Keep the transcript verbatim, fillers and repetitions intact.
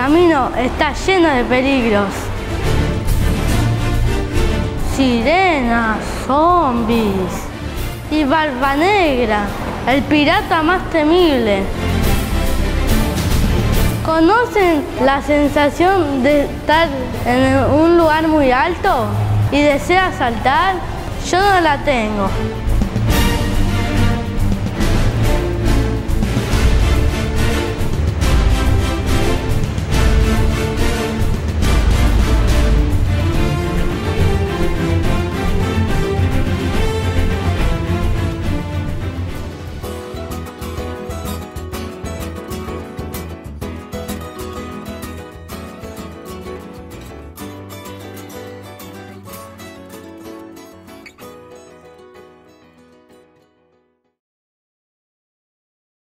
camino está lleno de peligros. Sirenas, zombies y Barba Negra, el pirata más temible. ¿Conocen la sensación de estar en un lugar muy alto y deseas saltar? Yo no la tengo.